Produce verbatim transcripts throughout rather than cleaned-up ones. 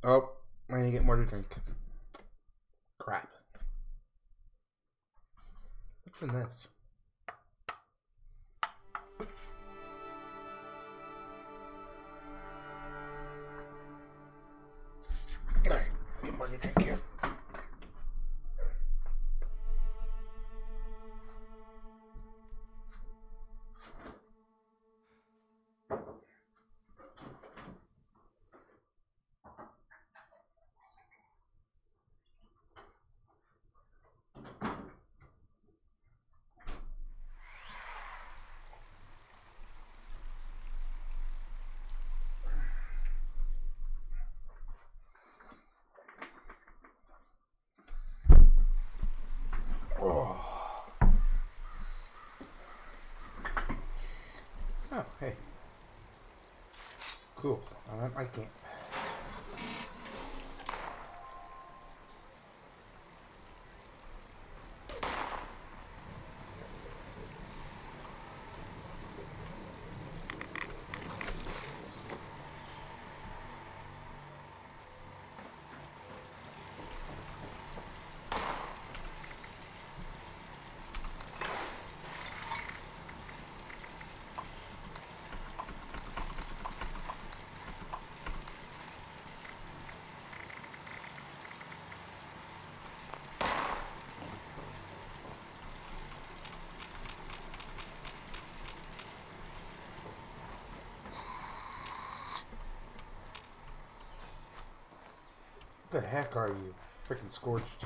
Oh, I need to get more to drink. Crap. What's in this? Alright, get more to drink here. Oh. Oh, hey. Cool. I'm at my camp. What the heck are you? Freaking scorched.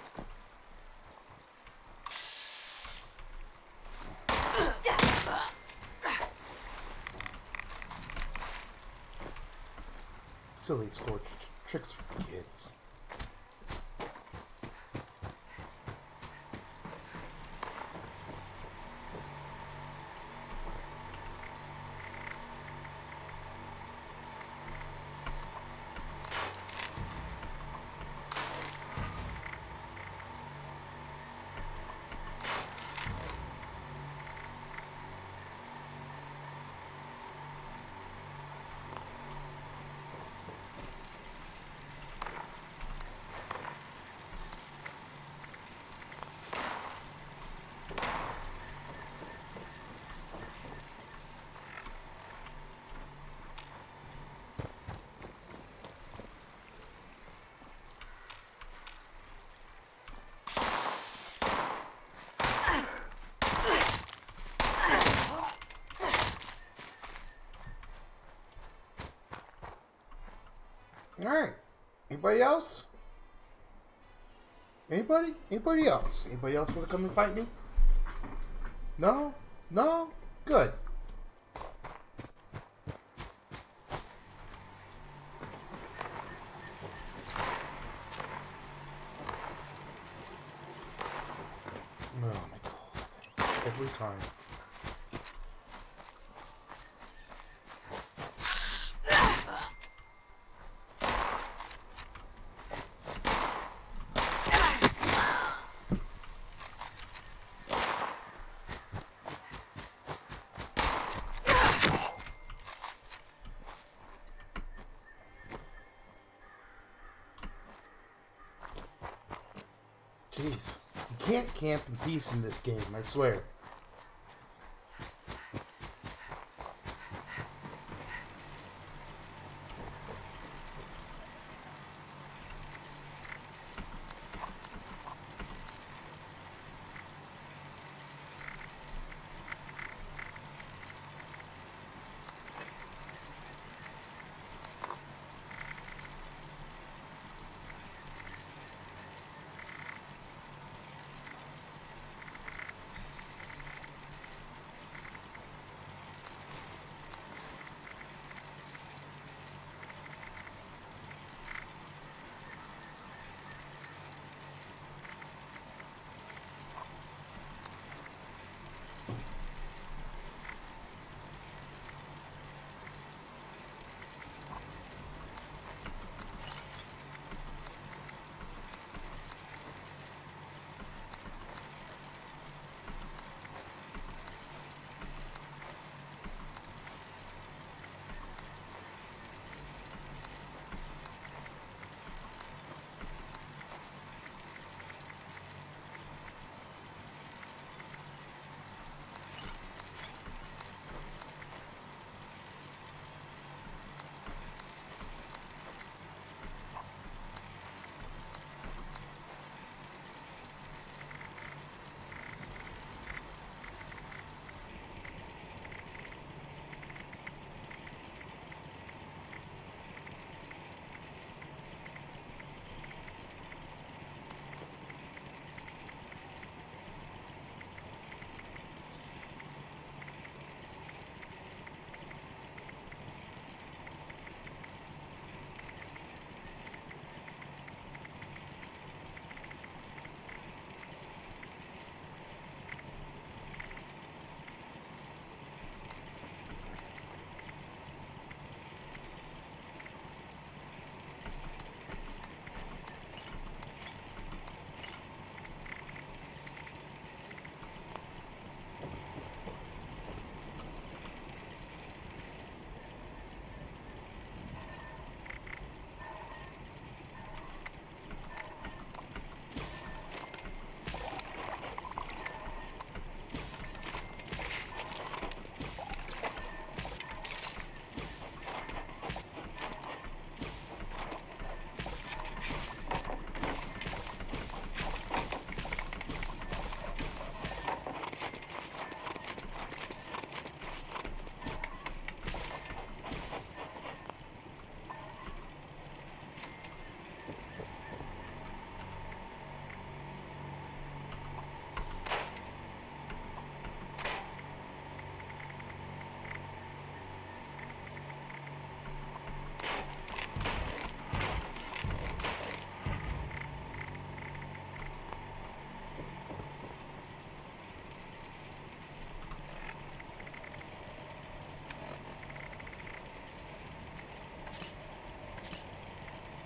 Silly scorched. Tricks for kids. Alright. Anybody else? Anybody? Anybody else? Anybody else want to come and fight me? No? No? Good. Oh my god. Every time. Jeez. You can't camp in peace in this game, I swear.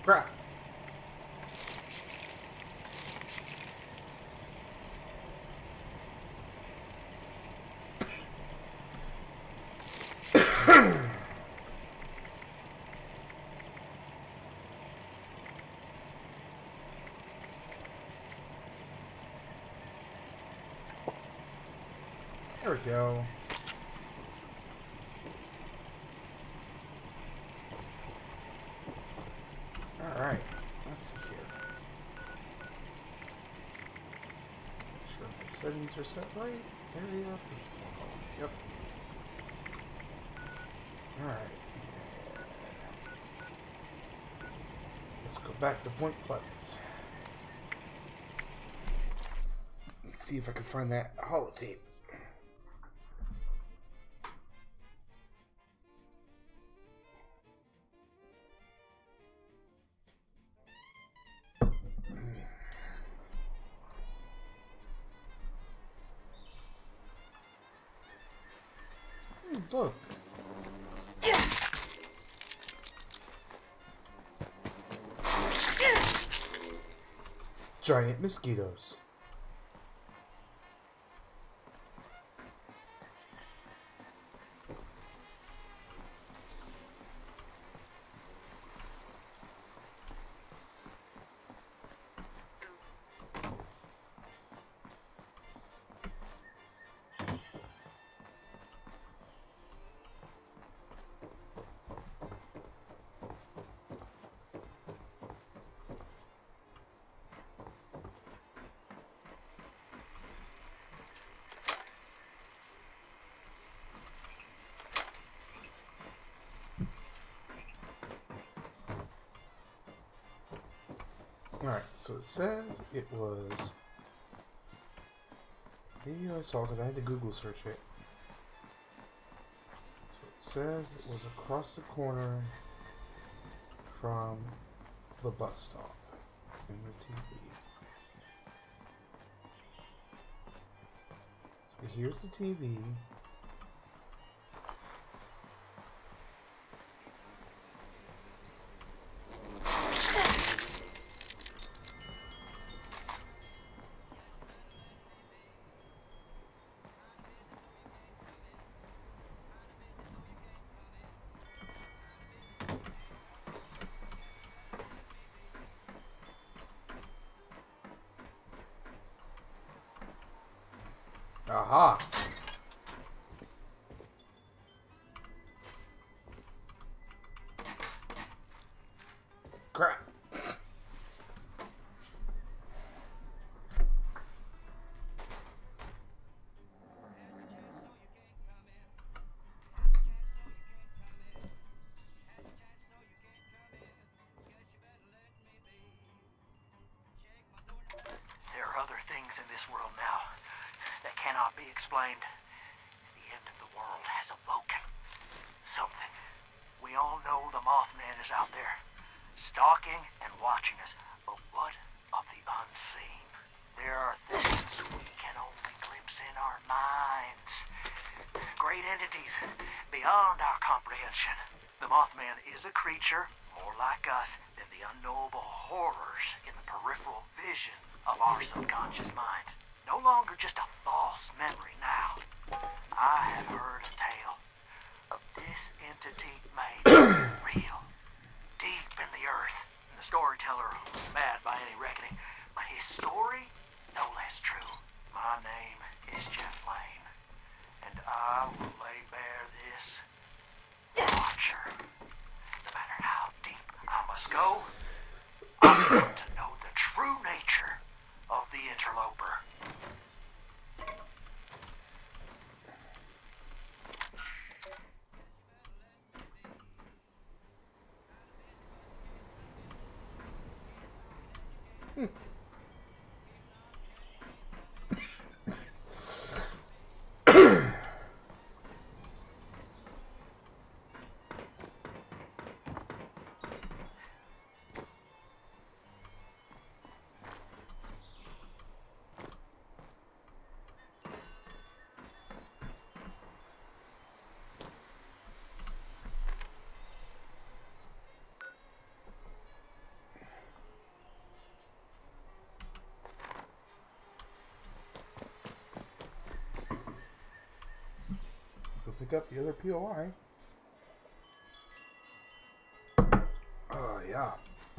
Crap. There we go. Alright, let's see here. Make sure the settings are set right. Area. Yep. Alright. Let's go back to Point Pleasant. Let's see if I can find that holotape. Look. Giant mosquitoes. Alright, so it says it was video I saw because I had to Google search it. So it says it was across the corner from the bus stop in the T V. So here's the T V. Aha! Crap! There are other things in this world now that cannot be explained. The end of the world has awoken. Something. We all know the Mothman is out there, stalking and watching us. But what of the unseen? There are things we can only glimpse in our minds. Great entities beyond our comprehension. The Mothman is a creature more like us than the unknowable horrors in the peripheral vision of our subconscious minds. No longer just a false memory now. I have heard a tale of this entity made real, deep in the earth. And the storyteller was mad by any reckoning, but his story, no less true. My name is Jeff Lane, and I will lay bare this watcher. No matter how deep I must go, I want to know the true nature of the interloper. Hmm. pick up the other P O I. Oh, uh, yeah.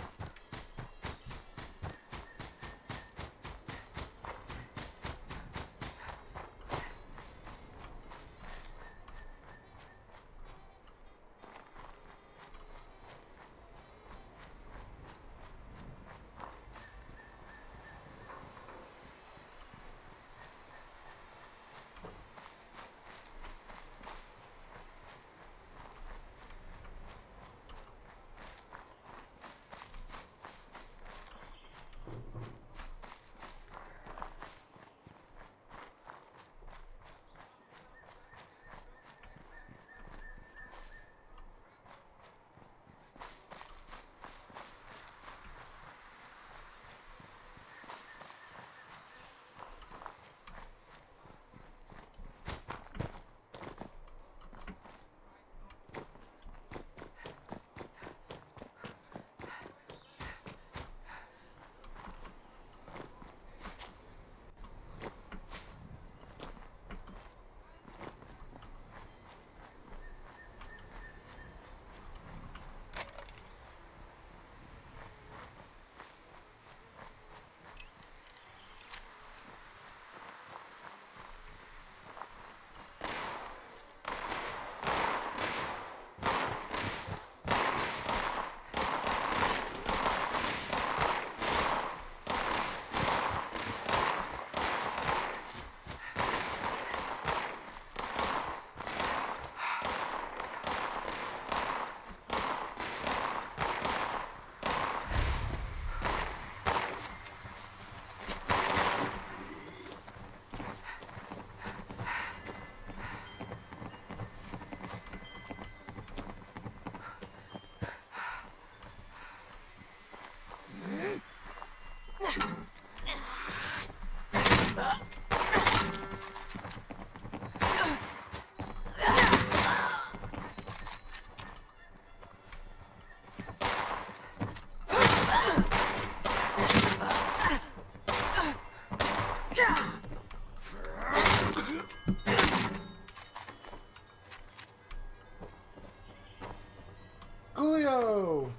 Coolio!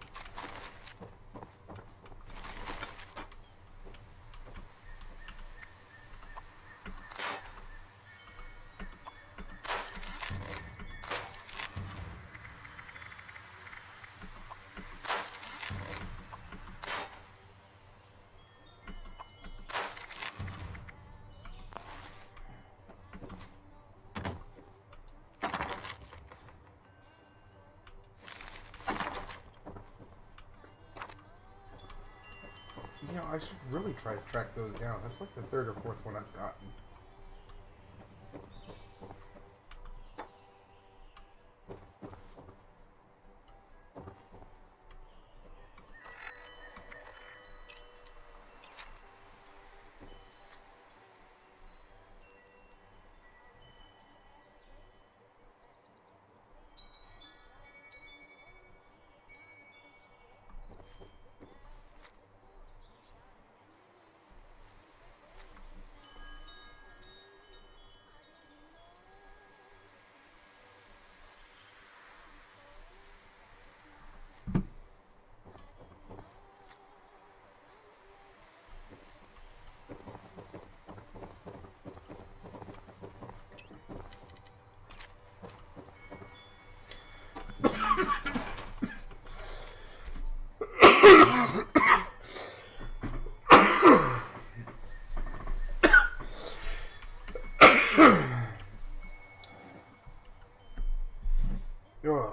You know, I should really try to track those down. That's like the third or fourth one I've gotten. Ugh.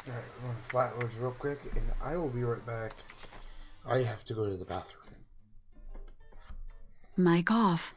Alright, we're going to flatwoods real quick, and I will be right back. I have to go to the bathroom. Mic off.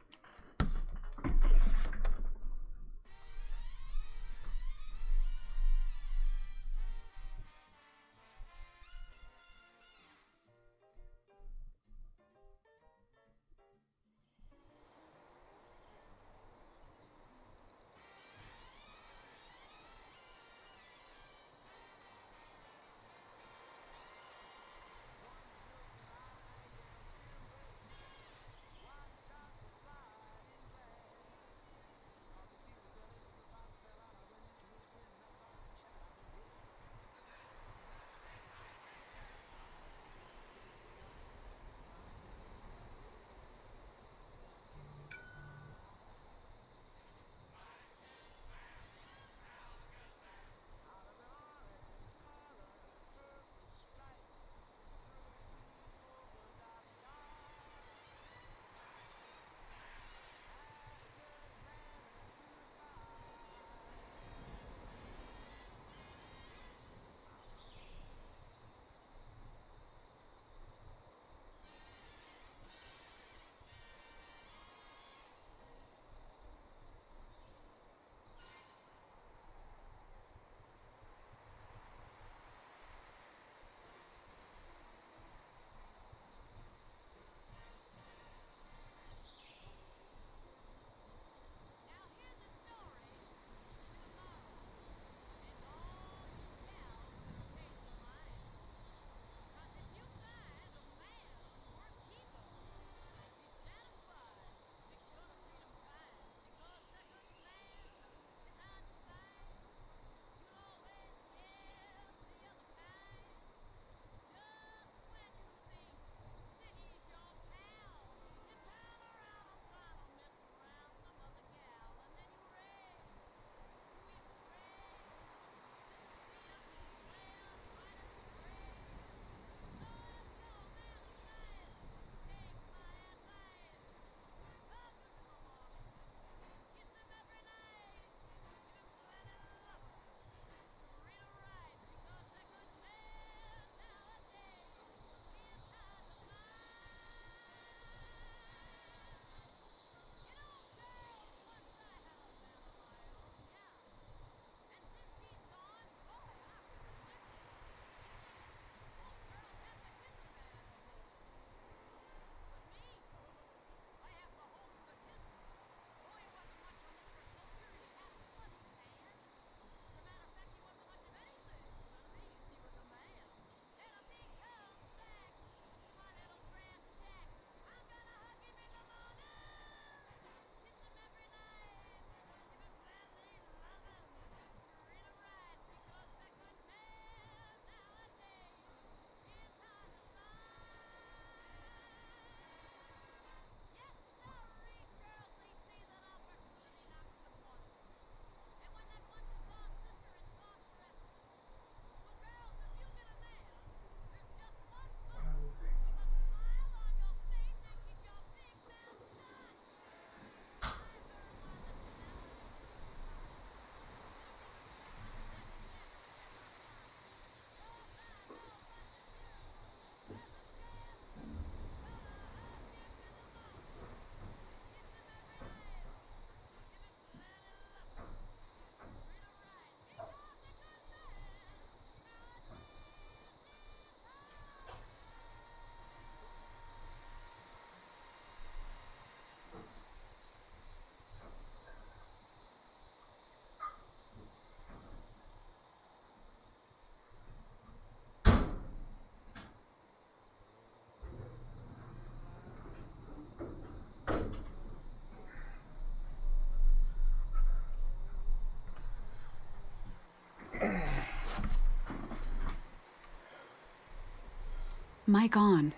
Mic on.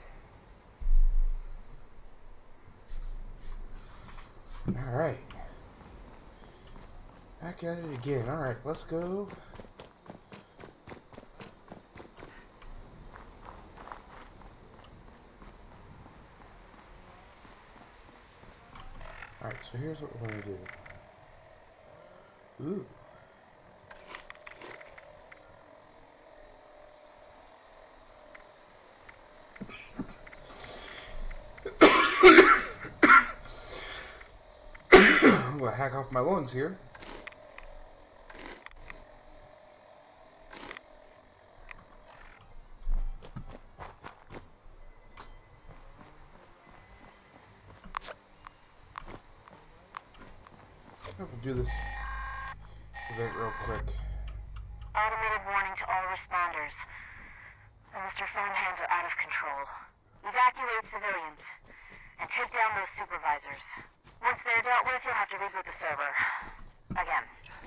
Alright. Back at it again. Alright, let's go. Alright, so here's what we're going to do. Ooh. not hack off my lungs here. I have to do this event real quick. Automated warning to all responders. Mister Farnhands are out of control. Evacuate civilians and take down those supervisors. Once they're dealt with, you'll have to reboot the server. Again.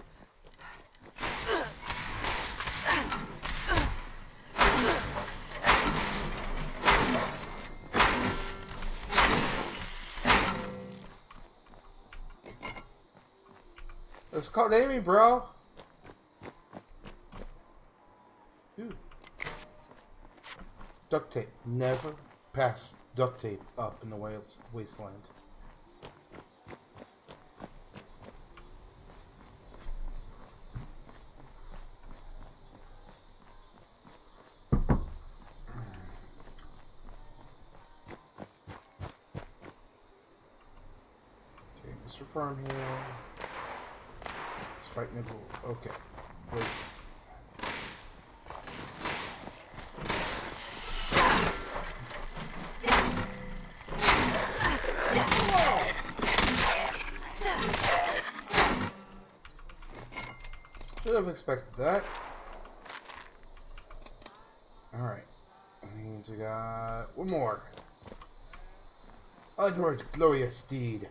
It's called Amy, bro. Dude. Duct tape. Never pass duct tape up in the wasteland. Okay, Mister Farnham. Let's fight Nicole. Okay. Wait. Should have expected that. Alright. That means we got one more. Onward, glorious steed.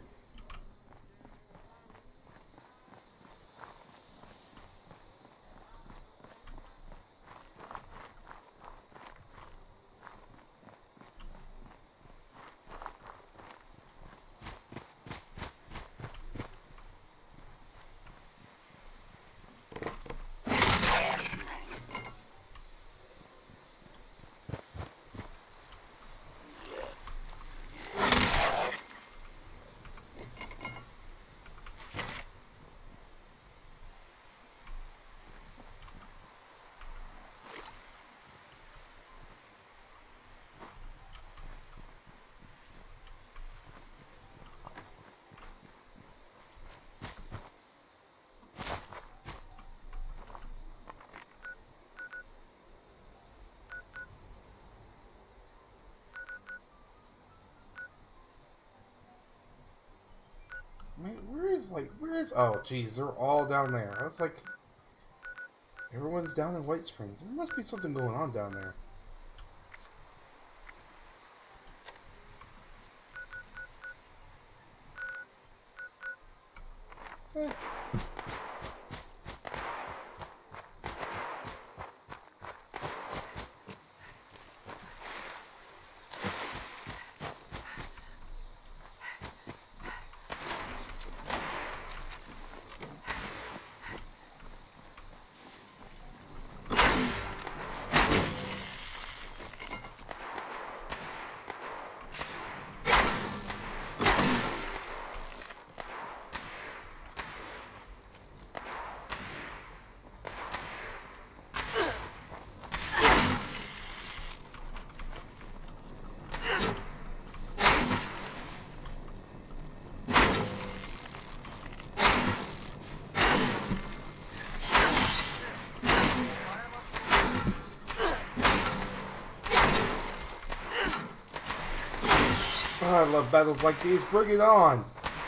Wait, where is, like, where is... Oh, geez, they're all down there. I was like... Everyone's down in White Springs. There must be something going on down there. Eh. Oh, I love battles like these. Bring it on!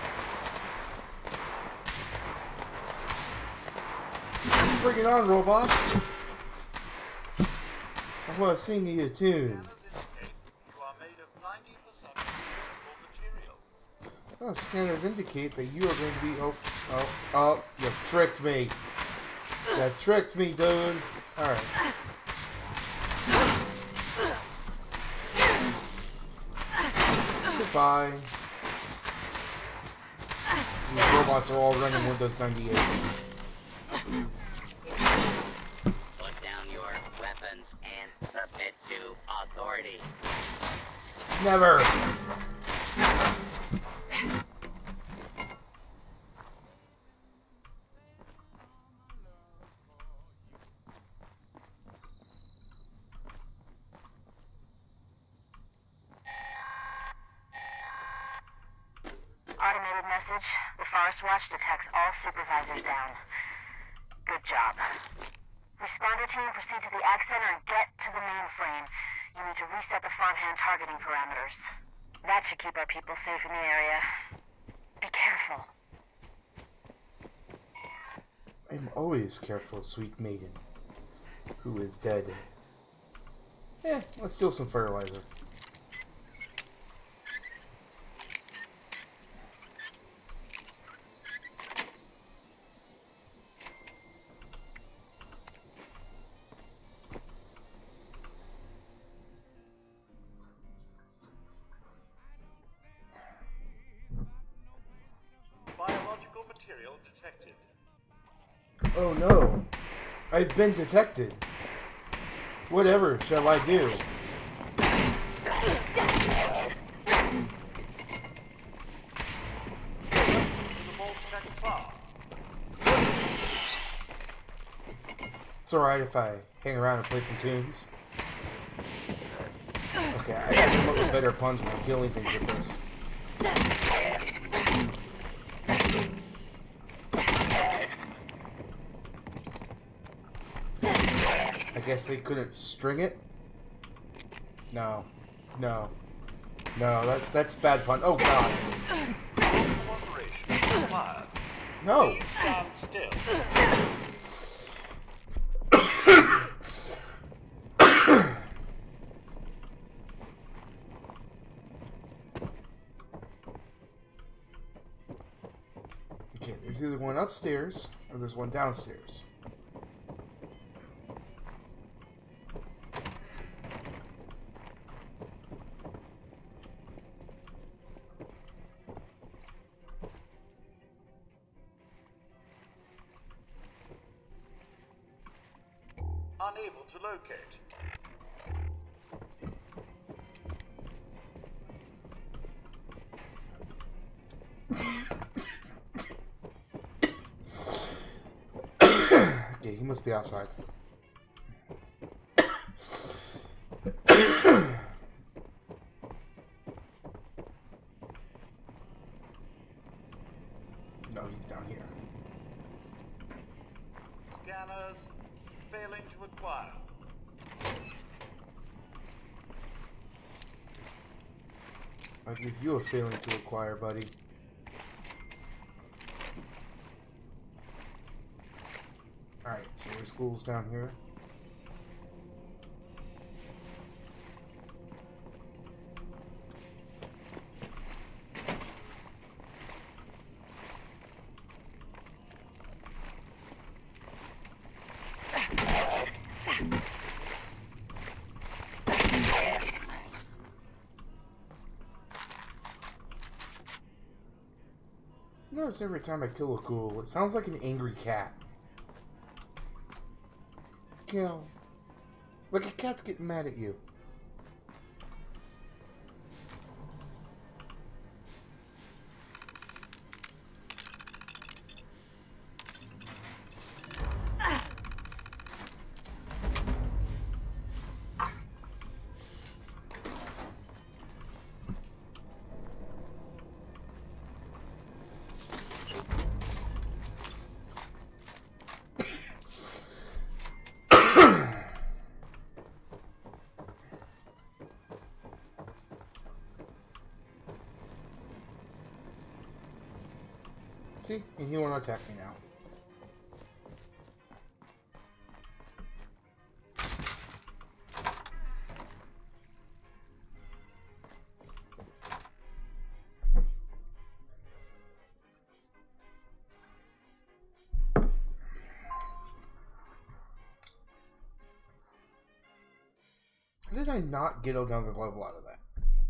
Bring it on, robots! I want to sing you a tune. Oh, scanners indicate that you are going to be... Oh, oh, oh, you tricked me. You tricked me, dude. Alright. Goodbye. These robots are all running Windows ninety-eight. Put down your weapons and submit to authority. Never! Automated message. The Mars Watch detects all supervisors down. Good job. Responder team, proceed to the Ag Center and get to the mainframe. You need to reset the farmhand targeting parameters. That should keep our people safe in the area. Be careful. I'm always careful, sweet maiden, who is dead. Eh, let's steal some fertilizer. Biological material detected. Oh no, I've been detected. Whatever shall I do? It's alright if I hang around and play some tunes. Okay, I gotta come up with better puns when I'm killing things with this. I guess they couldn't string it? No. No. No, that, that's bad pun. Oh god. No! Stand still. Okay, there's either one upstairs or there's one downstairs. Unable to locate. Okay, he must be outside. No, he's down here. Scanners failing to acquire. I give you a failing to acquire, buddy. Alright, so there's schools down here. Notice every time I kill a ghoul, it sounds like an angry cat. Kill. Like a cat's getting mad at you. See? And he won't attack me now. How did I not get another level out of that?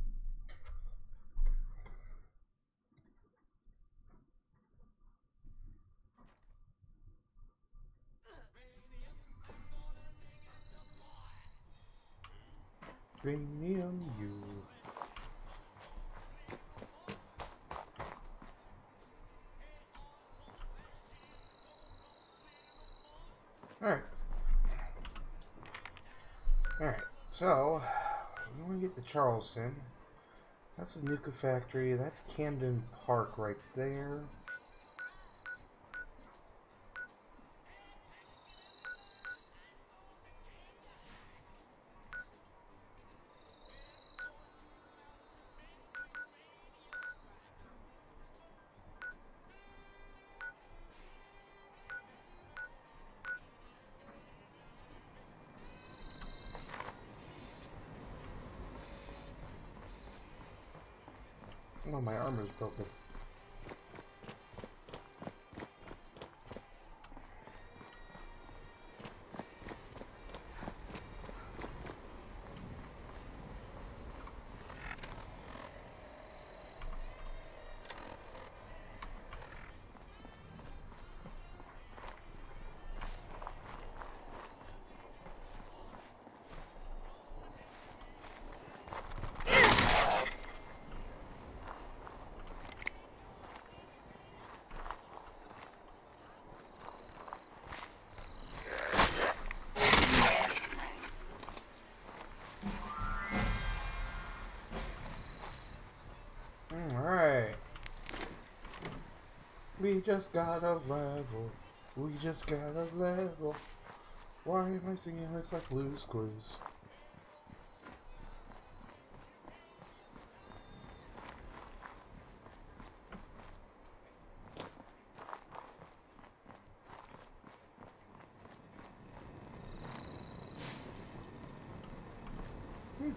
Premium you. Alright. Alright, so we want to get to Charleston. That's the Nuka factory. That's Camden Park right there. Oh, my armor's broken. Alright. We just got a level. We just got a level. Why am I singing this like Blue's Clues? Hmm.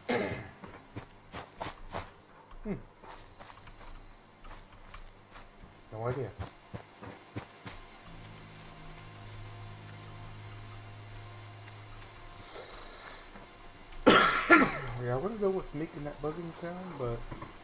Hmm. No idea. Yeah, I wouldn't know what's making that buzzing sound, but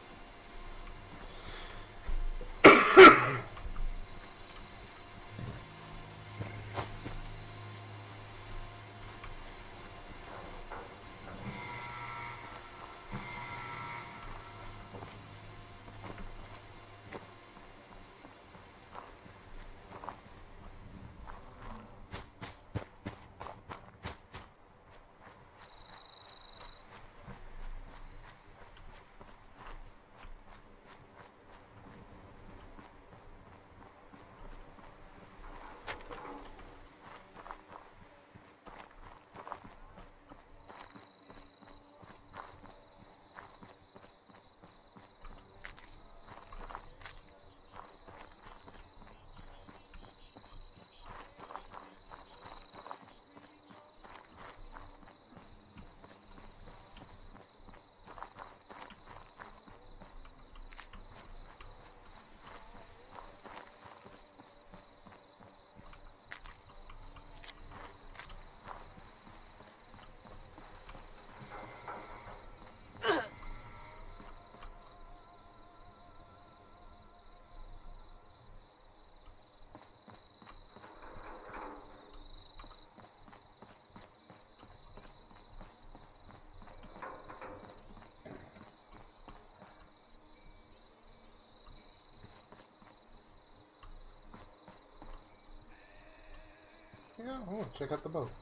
yeah, I want to check out the boat.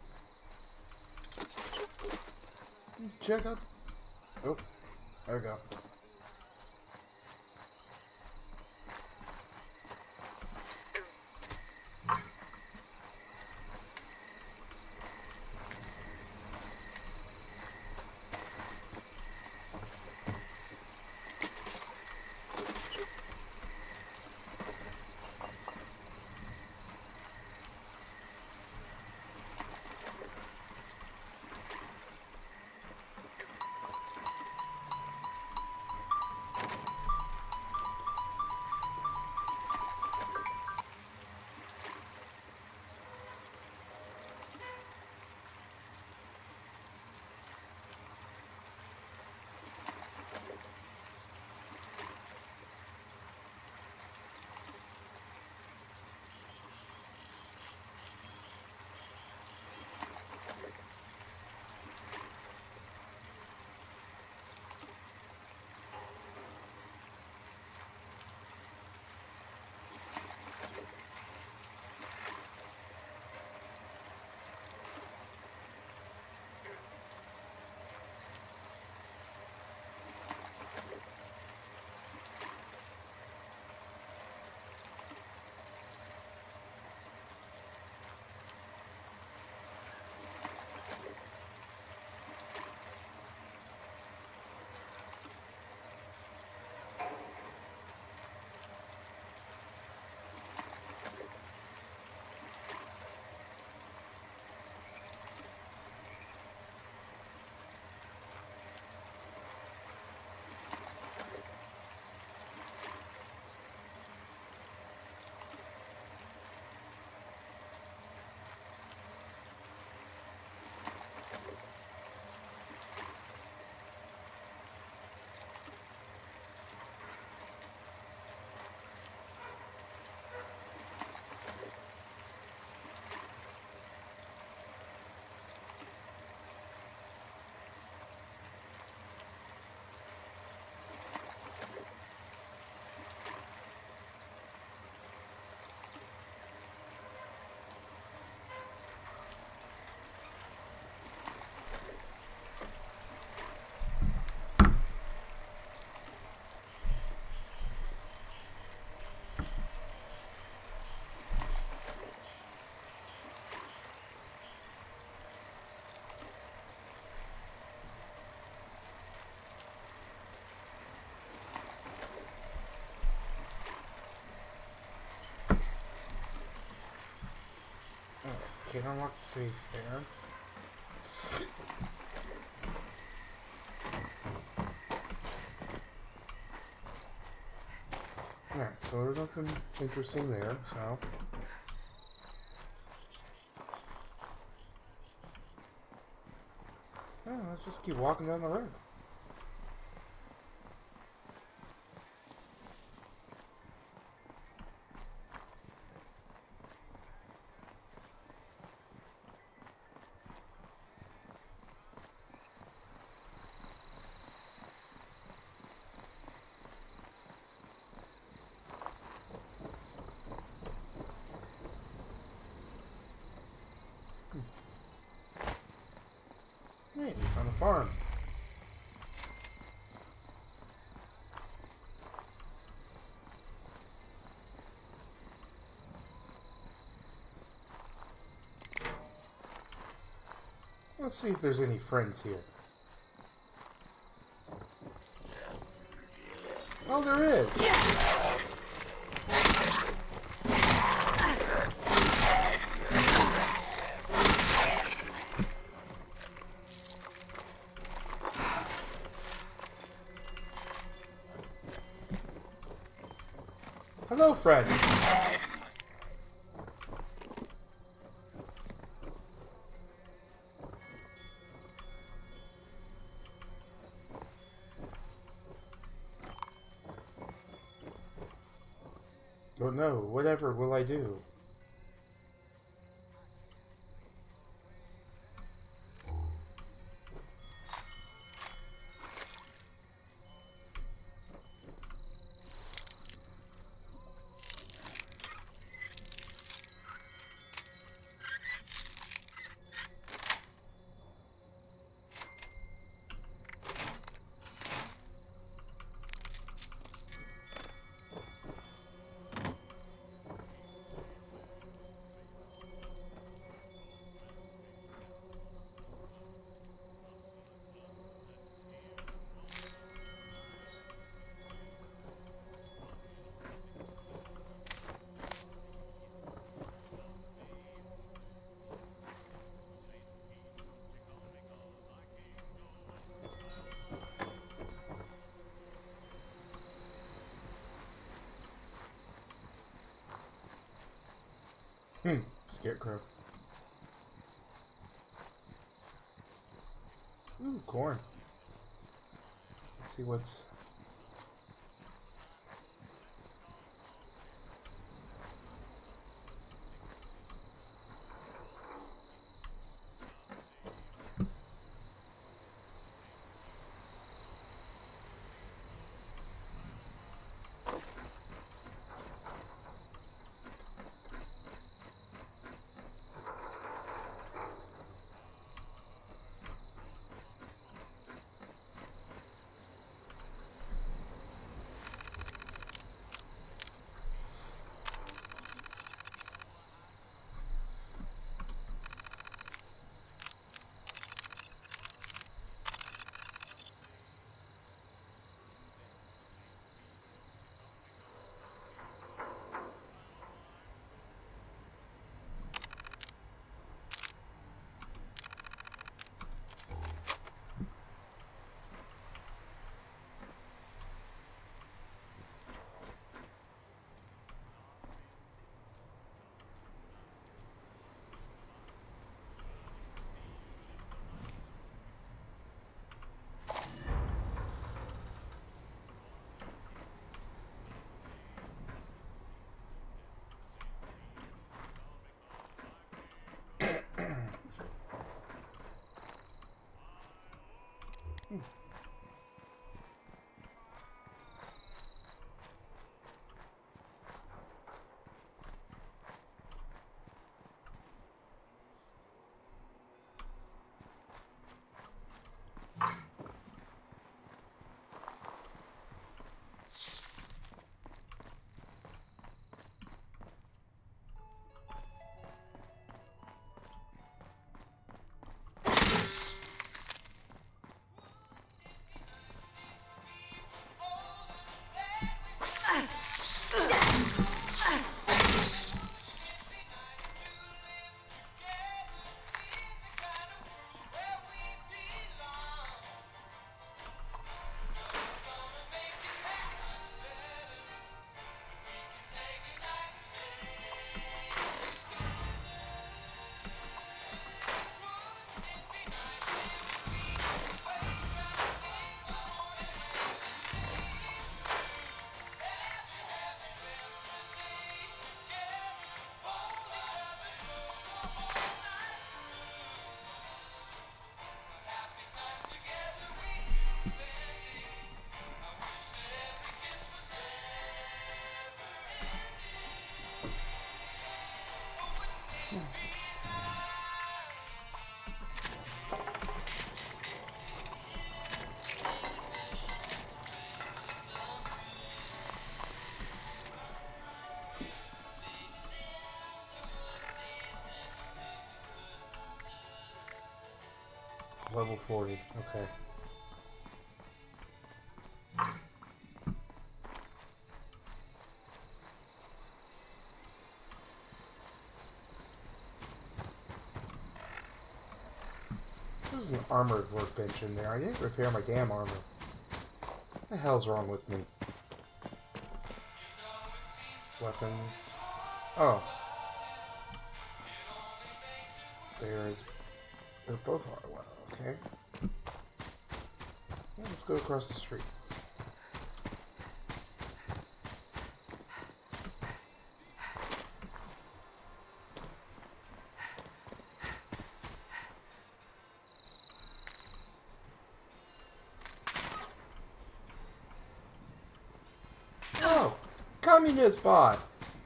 Check out. Oh, there we go. Okay, unlock the safe there. so there's nothing interesting there, so. Yeah, let's just keep walking down the road. Hey, we found a farm. Let's see if there's any friends here. Oh, there is. Hello, friend. Oh no, whatever will I do? Hmm, scarecrow. Ooh, corn. Let's see what's... Level forty. Okay. There's an armored workbench in there. I didn't repair my damn armor. What the hell's wrong with me? Weapons. Oh. There's... They're both hard. Well, okay. Yeah, let's go across the street. Oh! Communist bot!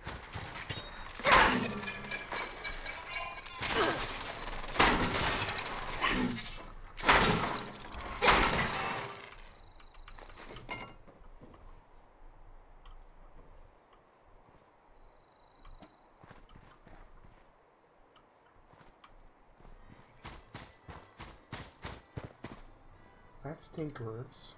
That's Tinkerers.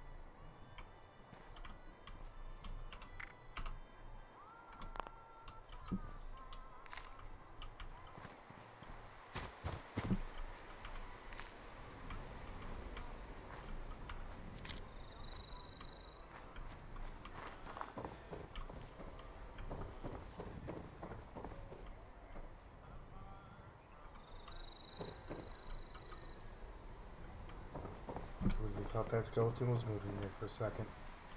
I thought that skeleton was moving there for a second.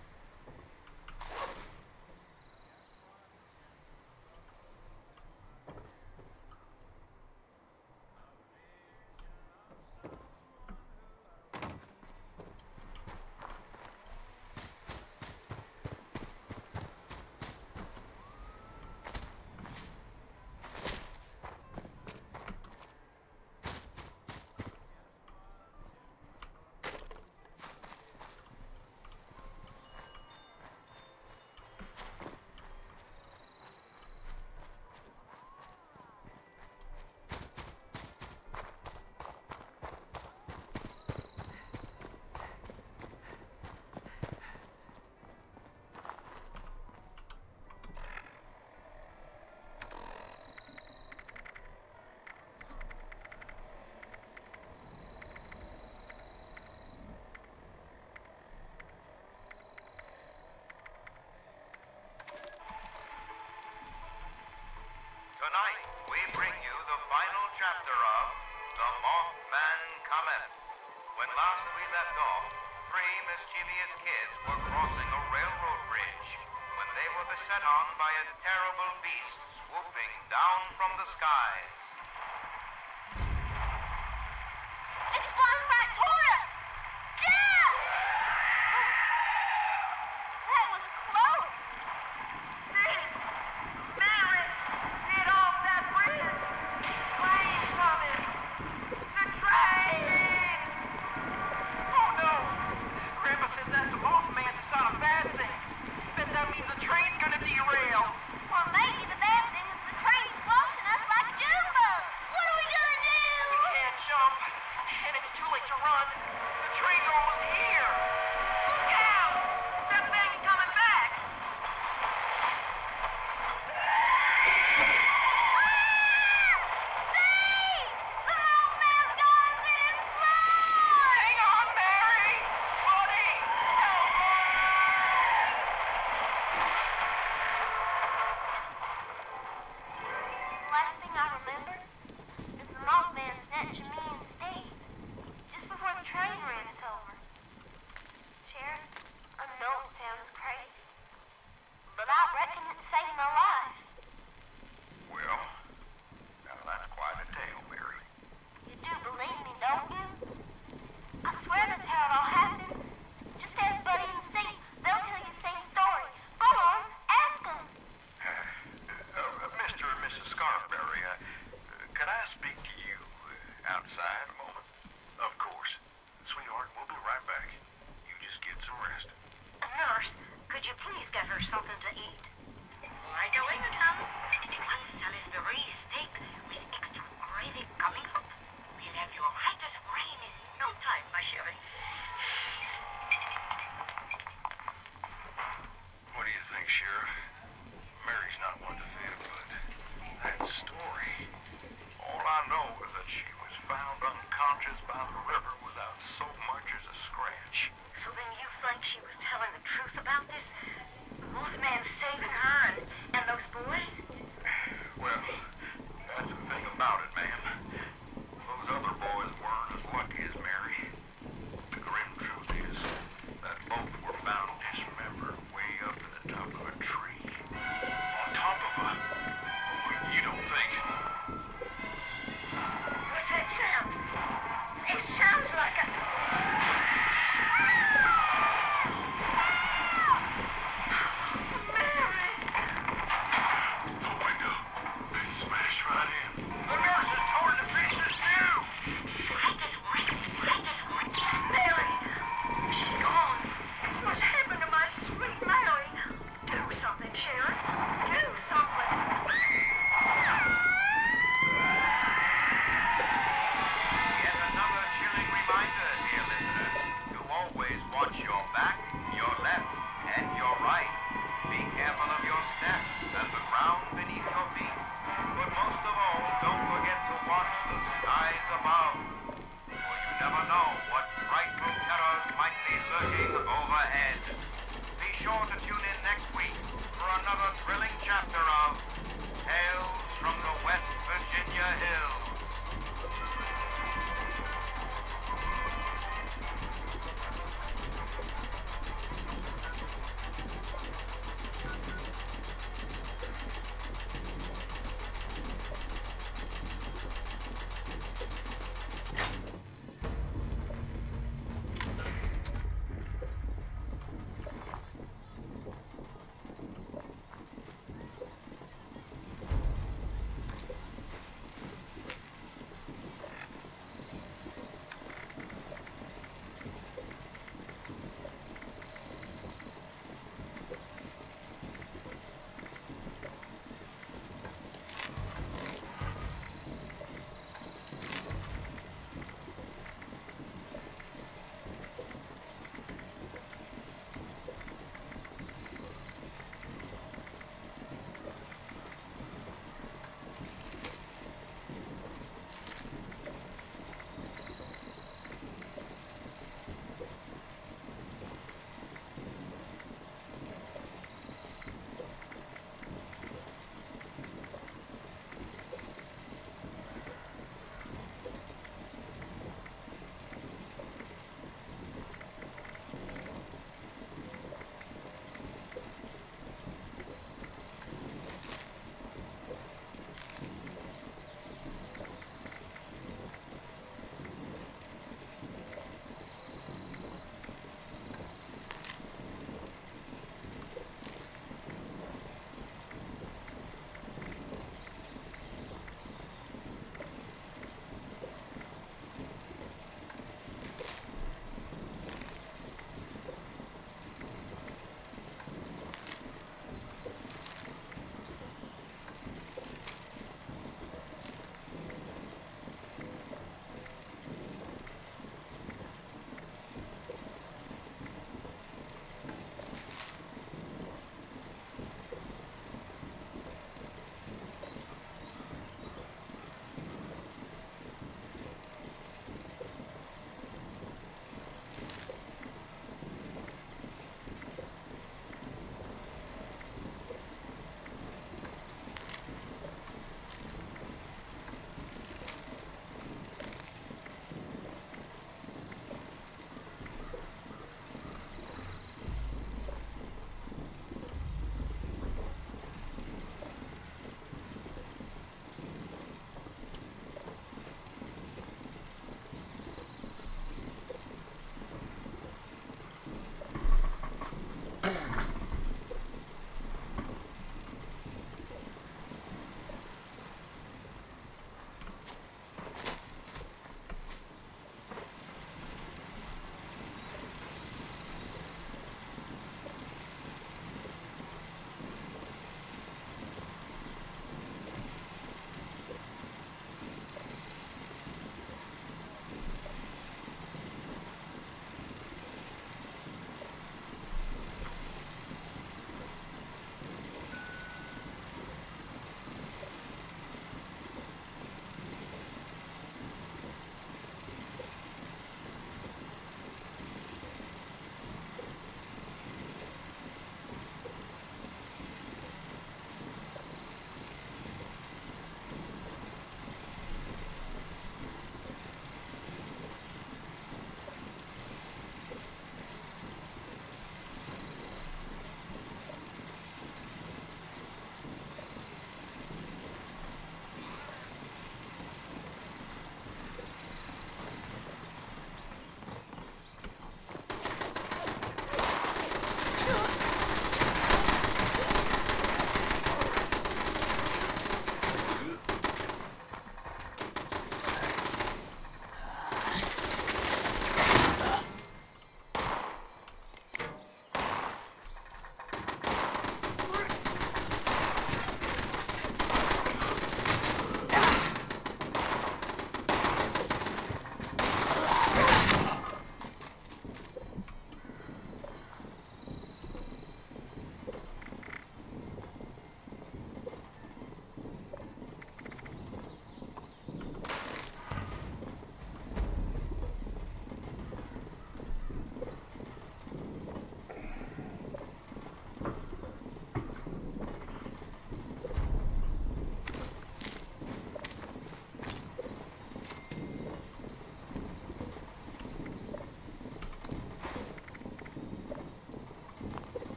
Tonight, we bring you the final chapter of The Mothman Cometh. When last we left off, three mischievous kids were crossing a railroad bridge when they were beset on by a terrible beast swooping down from the skies. It's flying back toward us! Yeah! That was close! See? Mary, get off that bridge! Train's coming! The train! Oh no! Grandpa says that's the Mothman's son of bad things. Bet that means the train's gonna derail. Or maybe the bad thing is the train's washing us like Jumbo! What are we gonna do? We can't jump, and it's too late to Watch your back, your left, and your right. Be careful of your steps and the ground beneath your feet. But most of all, don't forget to watch the skies above. For you never know what frightful terrors might be lurking overhead. Be sure to tune in next week for another thrilling chapter of Tales from the West Virginia Hills.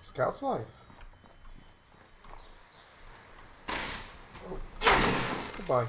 Scout's life. Oh. Goodbye.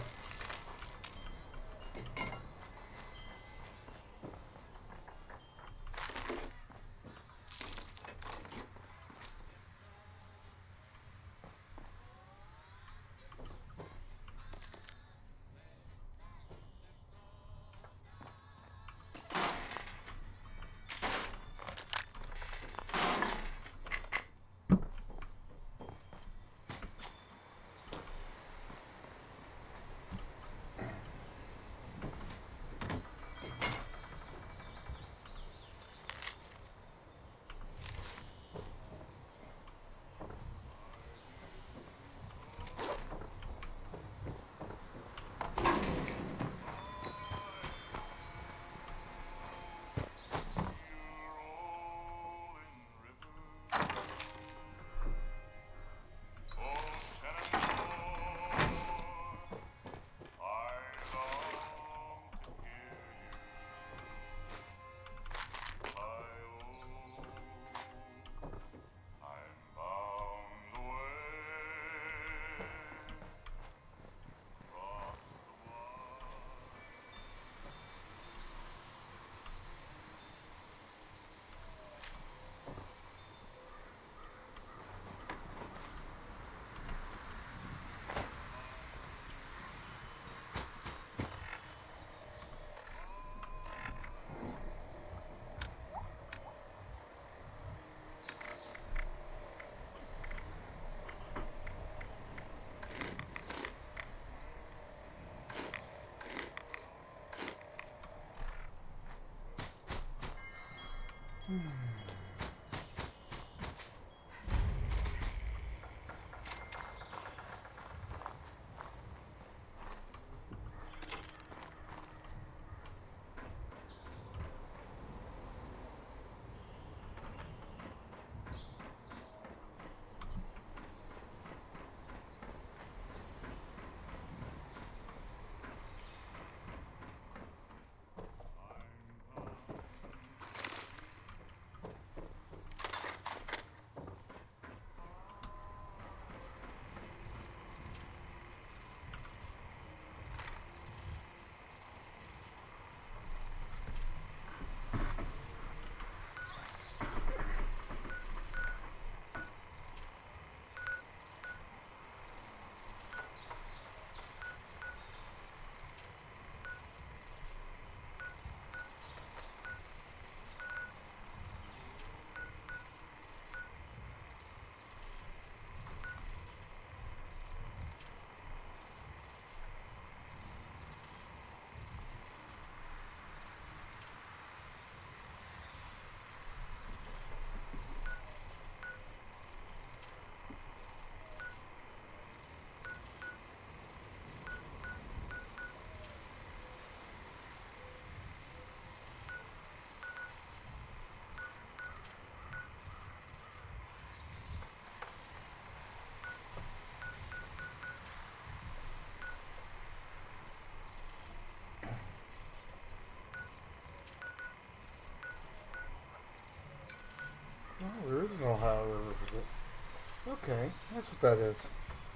Oh, there is an Ohio River, is it? Okay, that's what that is.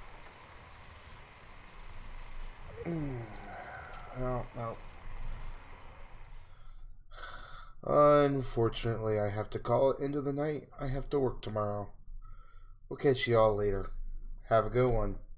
Mm. No, no. Unfortunately, I have to call it into the night. I have to work tomorrow. We'll catch you all later. Have a good one.